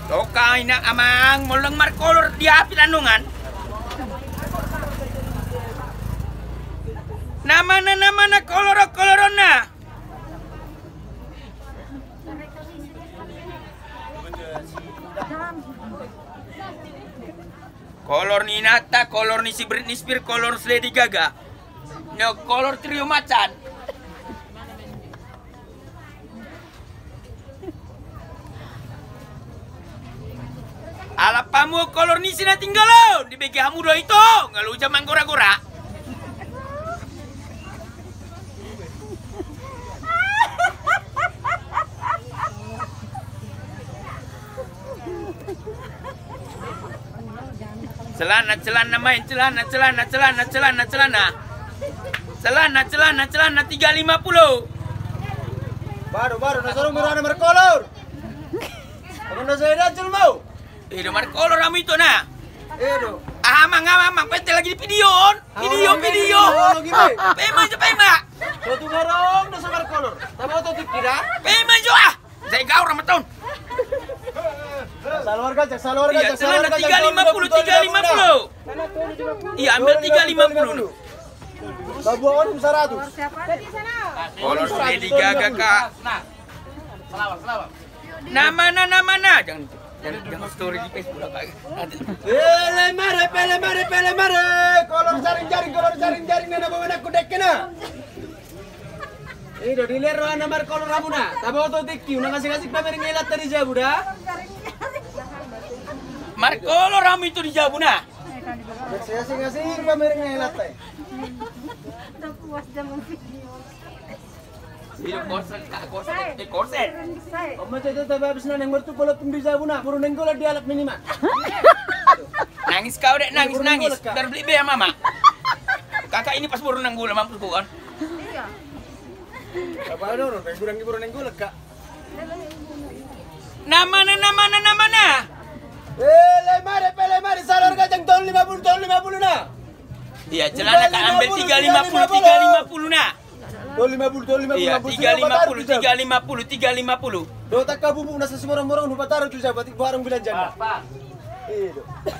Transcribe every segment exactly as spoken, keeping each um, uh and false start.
Toka ina amang moleng mar kolor dia pilanungan. Nama na nama na kolor kolorona. Kolor ni Nata, kolor ni si Britney Spears, kolor si Lady Gaga. No, kolor trio macan. Alapamu kolor ni sina tinggalo di begi hamu do itu ngalu jaman gora-gora. Celana celana main celana celana celana celana celana celana celana celana tiga lima puluh. Baru baru nasaru merana merkolor. Kamu nasai dacul mau? Itu merkolor kamu itu nah. Itu. Amang amang pete lagi di video video video. Pema aja pema. Satu garong nasa merkolor. Tahu tu tikira? Pema aja ah. Saya kau ramatun. Salwarga cek salwarga Iya cek celana salwarga tiga lima puluh tiga lima puluh. Iya ambil tiga lima puluh. Babu on seratus. Kolor Lady Gaga kak. Selawat, selawat. Nama na nama na jangan jangan, jangan story di Facebook lah kak. Pele mare pele mare pele mare. Kolor jaring jaring kolor jaring jaring nana bawa nak kudek kena. Ini do diler rohan nomor kolor ramuna. Tahu tu tikki una kasih kasih pemering elat tadi jabu dah. Markolor kamu itu di Jabuna. Saya sih ngasih pemering elat teh. Itu korset kak korset eh korset. Kamu cakap tapi habis nang mertu kalau pun di Jabuna, baru nengkol di alat minimal. Nangis kau dek nangis nangis. Biar beli bea mama. Kakak ini pas baru nanggul mampus bukan? Iya. Apa ada orang? Kurang di baru nengkol kak. Nama na nama na nama na. Pele mare pele mare salor kacang tahun lima puluh tahun lima puluh na. Iya celana kak ambil tiga lima puluh tiga lima puluh na. Tahun lima puluh tahun lima puluh. Iya tiga lima puluh tiga lima puluh tiga lima puluh. Do tak kabubuk nasa semua orang lupa taruh tu jabat barang bilang janda. Itu.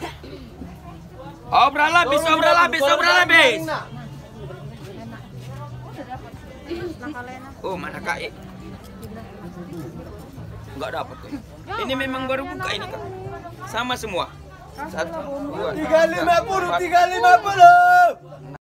Obral habis obral habis obral habis. Oh mana kak? Enggak dapat kok. Ini memang baru buka ini kak. Sama semua. Satu, dua, Tiga lima puluh, tiga lima puluh.